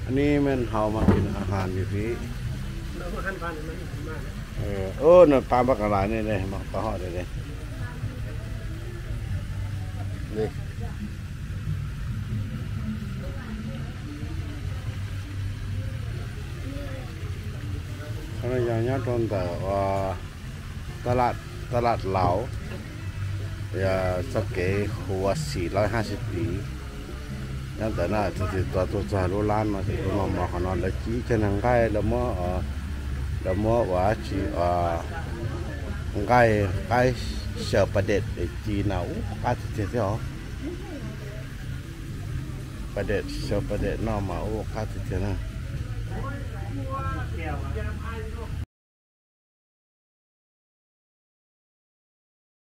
อันนี้มันเฮามากินอาหารอยู่พี่เราหันผ่านมันมากน่ะปลาบักกะหลายนี่มาปลาฮอดนี่นี่อะไรอย่างเงี้ยตอนแต่ว่าตลาดเหลาอย่าสักเกหัว450 ปีนั่นแต่น่าจะติดตัวจารุล้านมาสิมาขนอนแล้วจีจะนั่งไกลแล้วมั่วว่าจีไกลเสือประเด็ดจีน่ะป้าจะเที่ยวประเด็ดเสือประเด็ดนอกมาป้าจะเที่ยวนะ